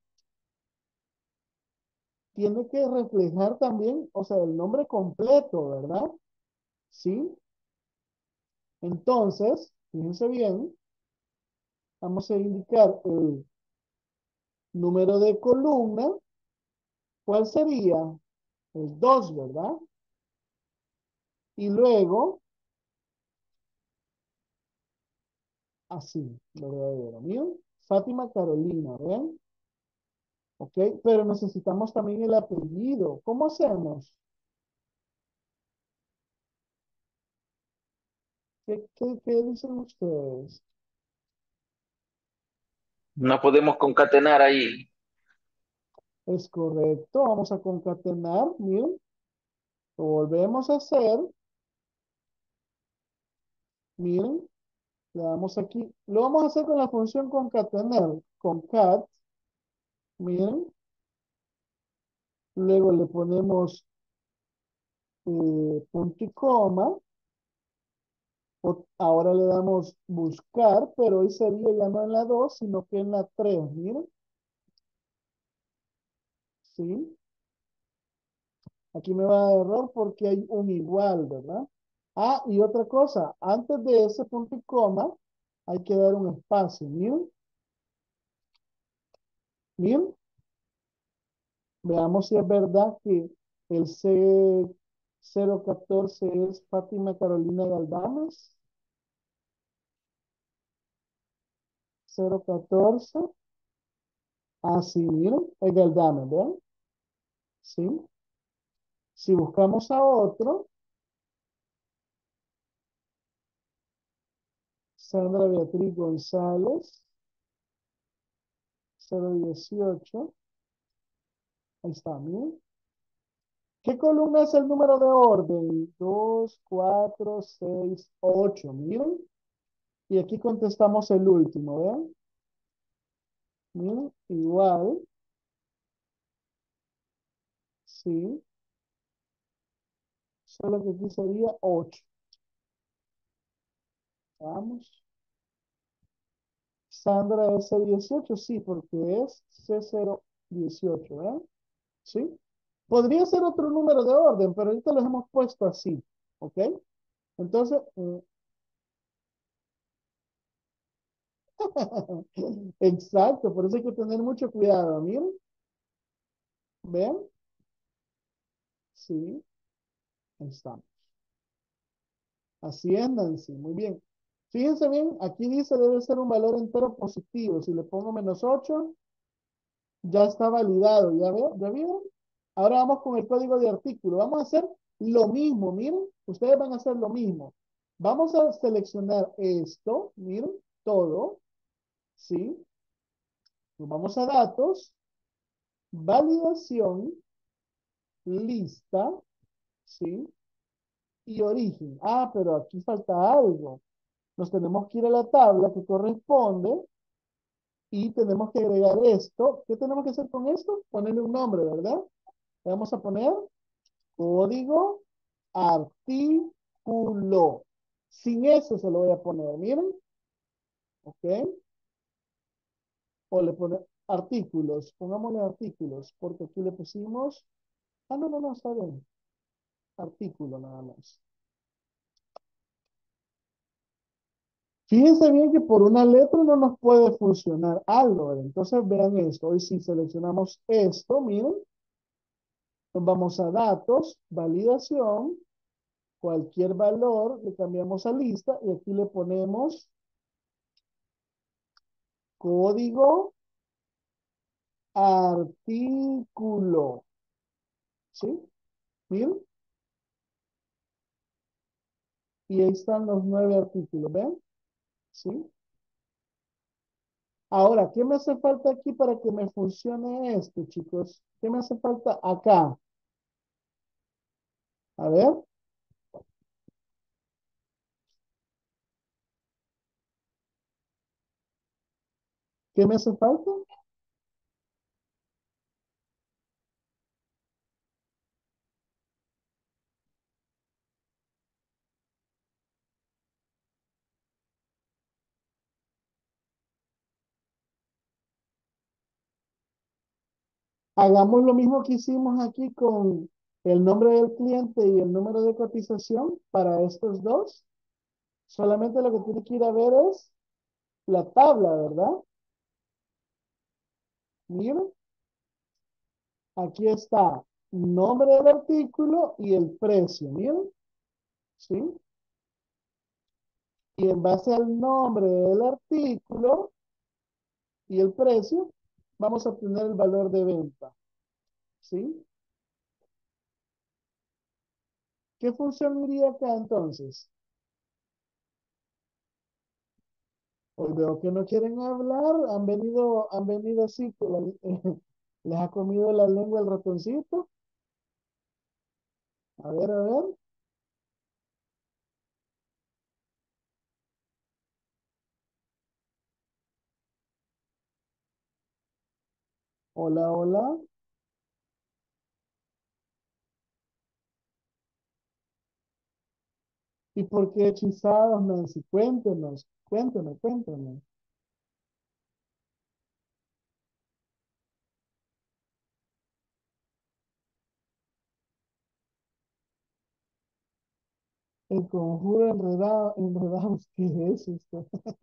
tiene que reflejar también, o sea, el nombre completo, ¿verdad? ¿Sí? Entonces, fíjense bien, vamos a indicar el número de columna. ¿Cuál sería? El 2, ¿verdad? Y luego, así, verdadero. Miren, Fátima Carolina, ¿ven? Ok, pero necesitamos también el apellido. ¿Cómo hacemos? ¿Qué dicen ustedes? No podemos concatenar ahí. Es correcto, vamos a concatenar, miren, lo volvemos a hacer, miren, le damos aquí, lo vamos a hacer con la función concatenar, concat, miren, luego le ponemos punto y coma, ahora le damos buscar, pero hoy sería ya no en la 2 sino que en la 3, miren, ¿sí? Aquí me va a dar error porque hay un igual, ¿verdad? Ah, y otra cosa, antes de ese punto y coma, hay que dar un espacio, miren, miren, veamos si es verdad que el C014 es Fátima Carolina Galdames. 014. Ah, sí, miren, es Galdames, ¿ven? Sí. Si buscamos a otro, Sandra Beatriz González, 018. Ahí está, miren. ¿Qué columna es el número de orden? 2, 4, 6, 8. Miren. Y aquí contestamos el último, ¿ven? Miren, igual. Sí. Solo que aquí sería 8. Vamos. Sandra es C18, sí, porque es C018, ¿verdad? ¿Sí? Podría ser otro número de orden, pero ahorita los hemos puesto así, ¿ok? Entonces, exacto, por eso hay que tener mucho cuidado, miren, ¿ven? Sí, ahí estamos. Así es, Nancy, muy bien. Fíjense bien, aquí dice debe ser un valor entero positivo. Si le pongo -8, ya está validado, ¿ya veo? ¿Ya vieron? Ahora vamos con el código de artículo. Vamos a hacer lo mismo, miren. Ustedes van a hacer lo mismo. Vamos a seleccionar esto, miren, todo, ¿sí? Nos vamos a datos, validación, lista, ¿sí? Y origen. Ah, pero aquí falta algo. Nos tenemos que ir a la tabla que corresponde Y tenemos que agregar esto. ¿Qué tenemos que hacer con esto? Ponerle un nombre, ¿verdad? Le vamos a poner código artículo. Sin eso se lo voy a poner, miren. ¿Ok? O le pone artículos. Pongámosle artículos, porque aquí le pusimos... Ah, no, no, no, está bien. Artículo nada más. Fíjense bien que por una letra no nos puede funcionar algo. Entonces vean esto. Hoy si seleccionamos esto, miren, nos vamos a datos, validación, cualquier valor, le cambiamos a lista y aquí le ponemos código artículo. ¿Sí? Miren. Y ahí están los 9 artículos. ¿Ven? ¿Sí? Ahora, ¿qué me hace falta aquí para que me funcione esto, chicos? ¿Qué me hace falta acá? A ver. ¿Qué me hace falta? Hagamos lo mismo que hicimos aquí con el nombre del cliente y el número de cotización para estos dos. Solamente lo que tiene que ir a ver es la tabla, ¿verdad? Miren, aquí está nombre del artículo y el precio, miren, ¿sí? Y en base al nombre del artículo y el precio, vamos a obtener el valor de venta, ¿sí? ¿Qué función iría acá entonces? Hoy veo que no quieren hablar, han venido así, que les ha comido la lengua el ratoncito. A ver, hola, hola. ¿Y por qué hechizados, Nancy? Cuéntenos, cuéntenos. El conjuro enredado, enredados, ¿qué es esto?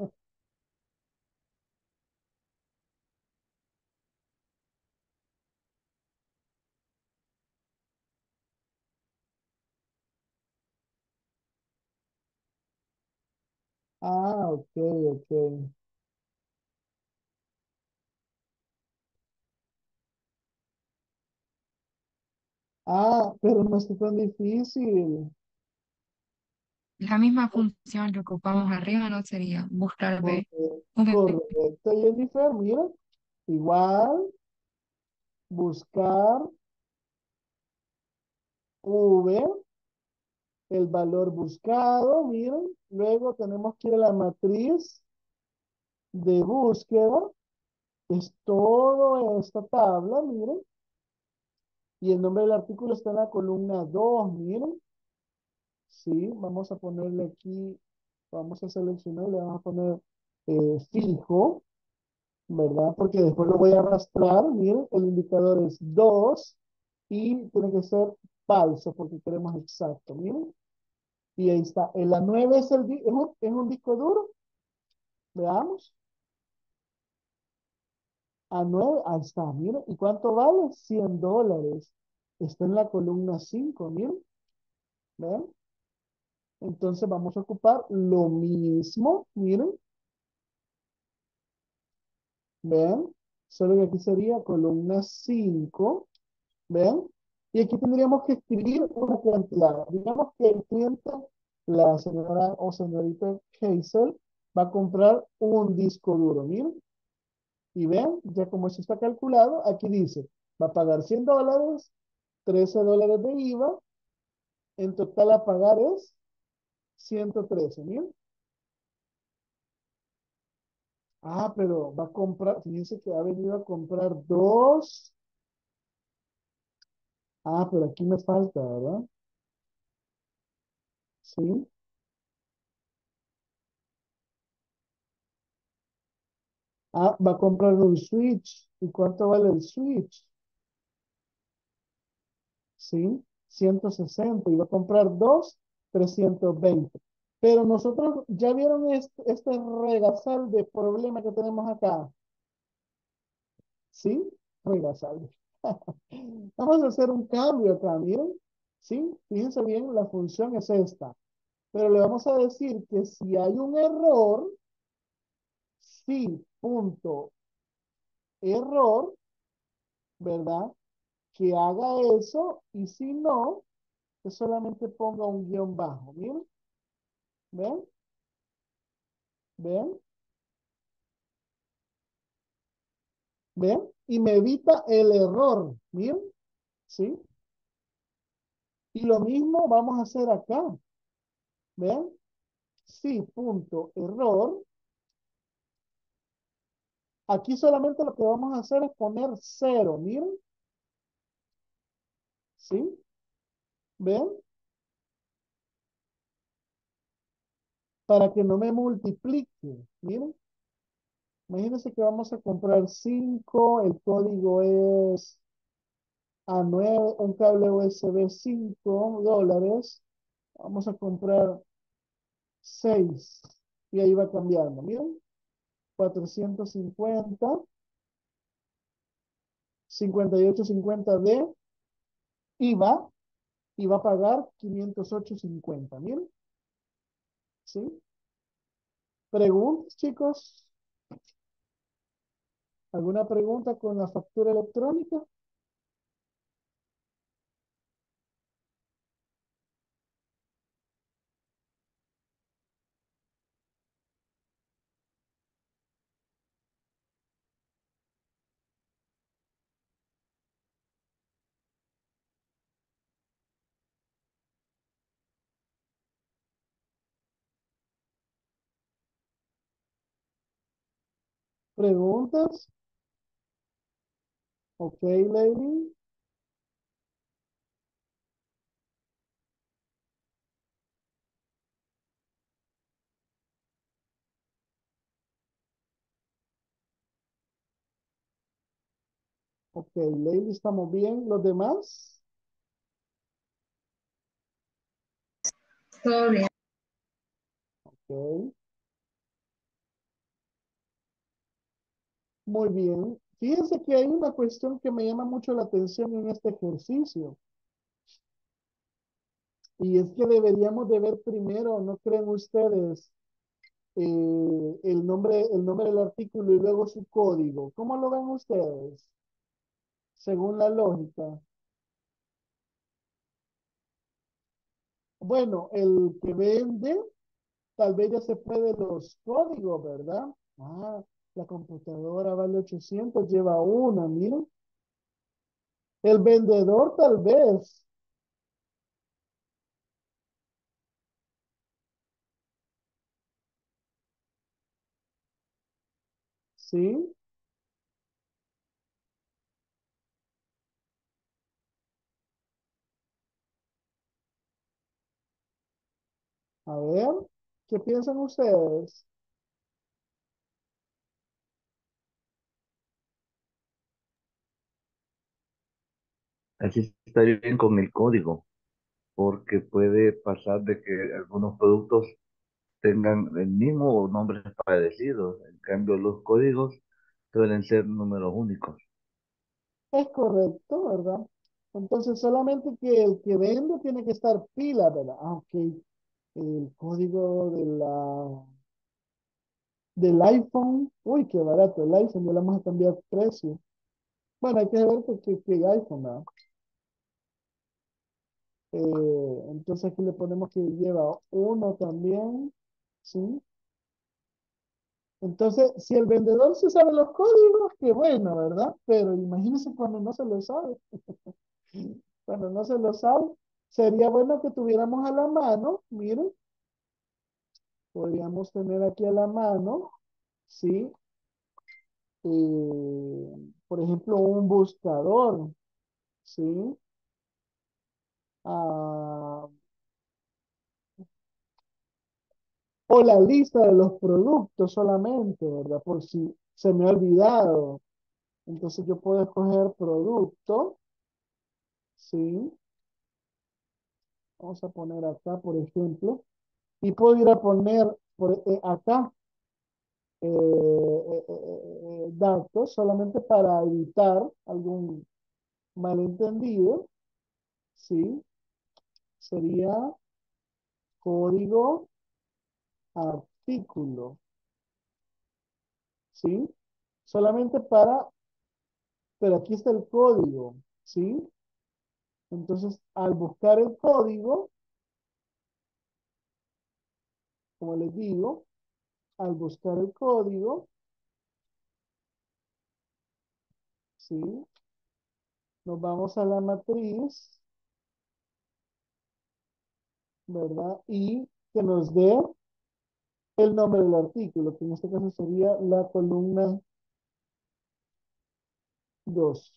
Ah, ok, ok. Ah, pero no es tan difícil. La misma función que ocupamos arriba no sería buscar B. Correcto, Jennifer, mira. Igual, buscar V, el valor buscado, miren. Luego tenemos que ir a la matriz de búsqueda. Es toda esta tabla, miren. Y el nombre del artículo está en la columna 2, miren. Sí, vamos a ponerle aquí, vamos a seleccionar, le vamos a poner fijo, ¿verdad? Porque después lo voy a arrastrar, miren, el indicador es 2 y tiene que ser falso porque queremos exacto, miren. Y ahí está. El A9 es, es un disco duro, veamos. A9, ahí está, miren. ¿Y cuánto vale? $100. Está en la columna 5, miren. ¿Ven? Entonces vamos a ocupar lo mismo, miren. ¿Ven? Solo que aquí sería columna 5. ¿Ven? Y aquí tendríamos que escribir una cantidad. Digamos que el cliente, la señora o señorita Hazel, va a comprar un disco duro. Miren. Y ven, ya como eso está calculado, aquí dice, va a pagar $100, $13 de IVA, en total a pagar es 113. Miren. Ah, pero va a comprar, fíjense que ha venido a comprar dos. Ah, pero aquí me falta, ¿verdad? Sí. Ah, va a comprar un Switch. ¿Y cuánto vale el Switch? Sí, 160. Y va a comprar dos, 320. Pero nosotros ya vieron este regazal de problema que tenemos acá. ¿Sí? Regazal. Vamos a hacer un cambio acá, miren. ¿Sí? Fíjense bien, la función es esta. Pero le vamos a decir que si hay un error, sí, punto, error, ¿verdad? Que haga eso y si no, que solamente ponga un guión bajo. Miren, ven, ven, ven, y me evita el error. Miren, ¿sí? Y lo mismo vamos a hacer acá. ¿Ven? Sí, punto, error. Aquí solamente lo que vamos a hacer es poner cero. Miren, ¿sí? ¿Ven? Para que no me multiplique. Miren. Imagínense que vamos a comprar 5, el código es a 9, un cable USB $5. Vamos a comprar 6 y ahí va cambiando. Miren, 450, 58.50 de IVA y va a pagar 508.50. Miren, ¿sí? ¿Preguntas, chicos? ¿Alguna pregunta con la factura electrónica? ¿Preguntas? Ok, lady. Ok, lady, estamos bien. ¿Los demás? Todo bien. Ok, muy bien. Fíjense que hay una cuestión que me llama mucho la atención en este ejercicio. Y es que deberíamos de ver primero, ¿no creen ustedes? El nombre del artículo y luego su código. ¿Cómo lo ven ustedes? Según la lógica. Bueno, el que vende, tal vez ya se puede los códigos, ¿verdad? Ah, la computadora vale 800, lleva una, miren. El vendedor tal vez, ¿sí? A ver, ¿qué piensan ustedes? Así está bien con el código, porque puede pasar de que algunos productos tengan el mismo o nombres parecidos. En cambio, los códigos suelen ser números únicos. Es correcto, ¿verdad? Entonces, solamente que el que vende tiene que estar pila, ¿verdad? Ah, ok. El código del iPhone. Uy, qué barato el iPhone. Ya le vamos a cambiar precio. Bueno, hay que ver qué iPhone, ¿verdad? Entonces aquí le ponemos que lleva uno también. ¿Sí? Entonces, si el vendedor se sabe los códigos, qué bueno, ¿verdad? Pero imagínense cuando no se lo sabe. Cuando no se lo sabe, sería bueno que tuviéramos a la mano, miren, podríamos tener aquí a la mano, ¿sí? por ejemplo, un buscador, ¿sí? Ah, o la lista de los productos solamente, ¿verdad? Por si se me ha olvidado. Entonces yo puedo escoger producto, ¿sí? Vamos a poner acá, por ejemplo, y puedo ir a poner acá datos solamente para evitar algún malentendido, ¿sí? Sería código artículo, ¿sí? Solamente para, pero aquí está el código, ¿sí? Entonces, al buscar el código, como les digo, al buscar el código, ¿sí? Nos vamos a la matriz, ¿verdad? Y que nos dé el nombre del artículo, que en este caso sería la columna 2.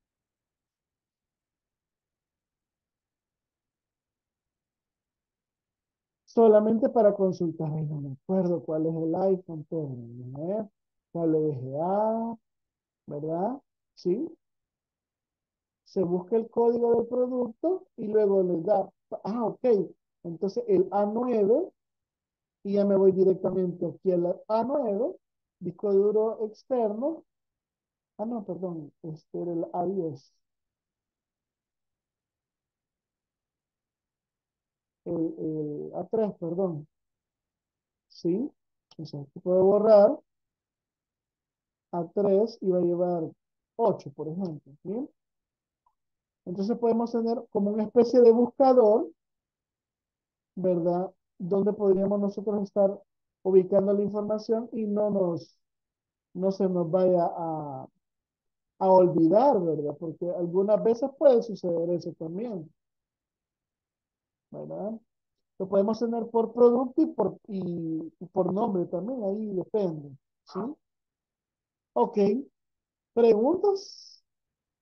Solamente para consultar. Ay, no me acuerdo cuál es el iPhone, pero, ¿eh? WGA, ¿verdad? ¿Sí? Se busca el código del producto y luego les da, ok, entonces el A9 y ya me voy directamente aquí al A9, disco duro externo, no, perdón, este era el A10, el A3, perdón, ¿sí? Entonces aquí puedo borrar A3 y va a llevar 8, por ejemplo, ¿bien? Entonces podemos tener como una especie de buscador, ¿verdad? Donde podríamos nosotros estar ubicando la información y no se nos vaya a olvidar, ¿verdad? Porque algunas veces puede suceder eso también, ¿verdad? Lo podemos tener por producto y por nombre también, ahí depende, ¿sí? Ok, preguntas,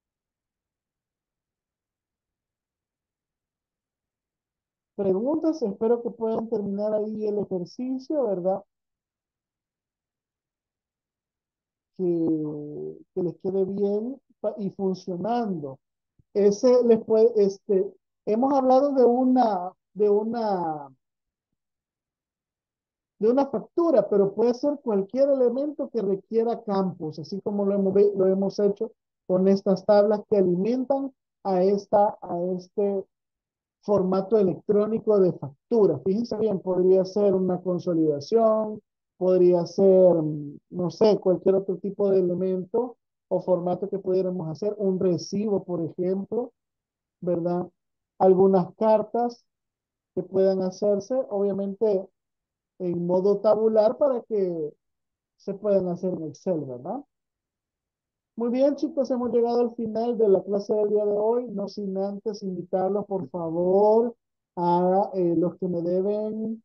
preguntas, espero que puedan terminar ahí el ejercicio, ¿verdad? Que les quede bien y funcionando. Ese les puede, hemos hablado de una factura, pero puede ser cualquier elemento que requiera campos, así como lo hemos hecho con estas tablas que alimentan a este formato electrónico de factura. Fíjense bien, podría ser una consolidación, podría ser, no sé, cualquier otro tipo de elemento o formato que pudiéramos hacer, un recibo, por ejemplo, ¿verdad? Algunas cartas que puedan hacerse, obviamente en modo tabular para que se puedan hacer en Excel, ¿verdad? Muy bien, chicos, hemos llegado al final de la clase del día de hoy, no sin antes invitarlos, por favor, a los que me deben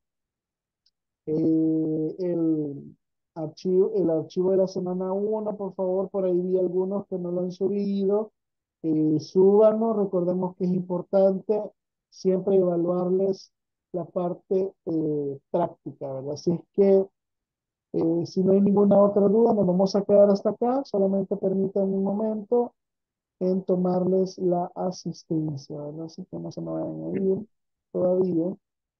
el archivo de la semana 1, por favor, por ahí vi algunos que no lo han subido, súbanos, recordemos que es importante siempre evaluarles la parte práctica, ¿verdad? Así es que si no hay ninguna otra duda, nos vamos a quedar hasta acá. Solamente permítanme un momento en tomarles la asistencia, ¿verdad? Así que no se me vayan a ir todavía.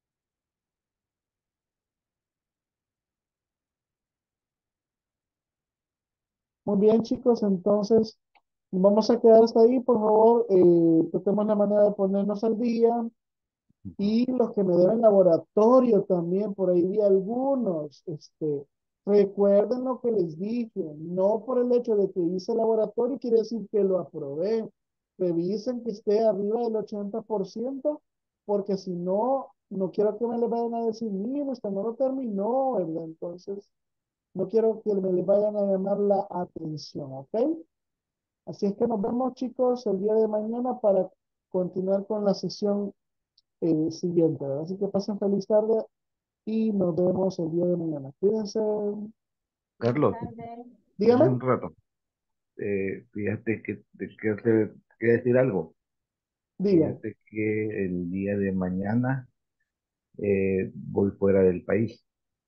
Muy bien, chicos, entonces nos vamos a quedar hasta ahí. Por favor, tratemos la manera de ponernos al día. Y los que me deben laboratorio también, por ahí vi algunos, recuerden lo que les dije, no por el hecho de que hice laboratorio quiere decir que lo aprobé. Revisen que esté arriba del 80%, porque si no, no quiero que me le vayan a decir, mire, usted no lo terminó, ¿verdad? Entonces, no quiero que me le vayan a llamar la atención, ¿ok? Así es que nos vemos, chicos, el día de mañana para continuar con la sesión siguiente, ¿verdad? Así que pasen feliz tarde y nos vemos el día de mañana. Cuídense. Buenas Carlos, tardes. hace Dígame, un rato. Fíjate que te quiero decir algo. dígame. Fíjate que el día de mañana voy fuera del país.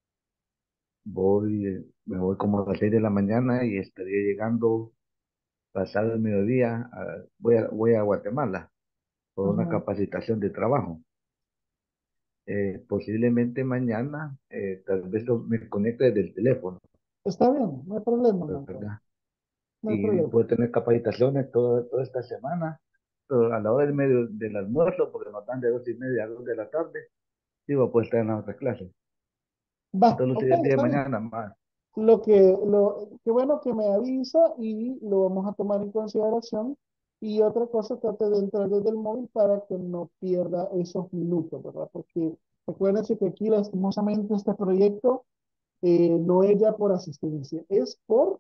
Me voy como a las 6 de la mañana y estaría llegando pasado el mediodía. Voy a Guatemala por una Ajá. capacitación de trabajo. Posiblemente mañana, tal vez me conecte desde el teléfono, Está bien, no hay problema, Marco. ¿verdad? No hay Y problema. puedo tener capacitaciones toda esta semana, pero a la hora del almuerzo, porque nos dan de 2:30 a 2 de la tarde, digo, pues estar en las otras clases. Va, Entonces, lo ok, sería el día de está bien. mañana más. Qué bueno que me avisa y lo vamos a tomar en consideración. Y otra cosa, trate de entrar desde el móvil para que no pierda esos minutos, ¿verdad? Porque recuérdense que aquí lastimosamente este proyecto no es ya por asistencia, es por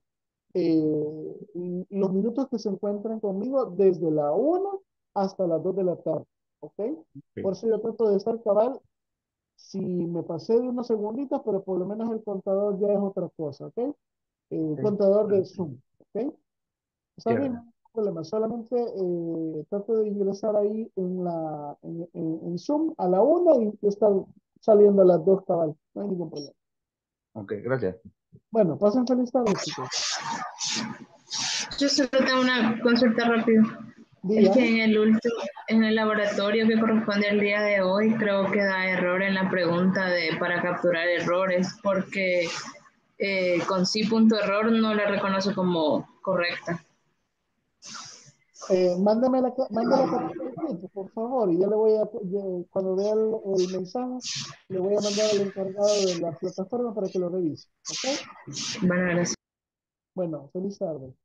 los minutos que se encuentran conmigo desde la 1 hasta las 2 de la tarde, ¿ok? Por Sí, eso yo trato de estar cabal si me pasé de unos segunditos, pero por lo menos el contador ya es otra cosa, ¿ok? El sí, contador de perfecto. Zoom, ¿ok? Está bien, no Chévere. hay problema. Solamente trato de ingresar ahí en Zoom a la 1 y estar saliendo a las 2 cabal. No hay ningún problema. Ok, gracias. Bueno, pasen feliz tarde, chicos. Yo solo tengo una consulta rápida. Es que Dígame. en el laboratorio que corresponde al día de hoy, creo que da error en la pregunta de para capturar errores, porque con sí punto error no la reconoce como correcta. Mándame la captura de tiempo, por favor, y cuando vea el mensaje, le voy a mandar al encargado de la plataforma para que lo revise, ¿ok? Bueno, gracias. Bueno, feliz tarde.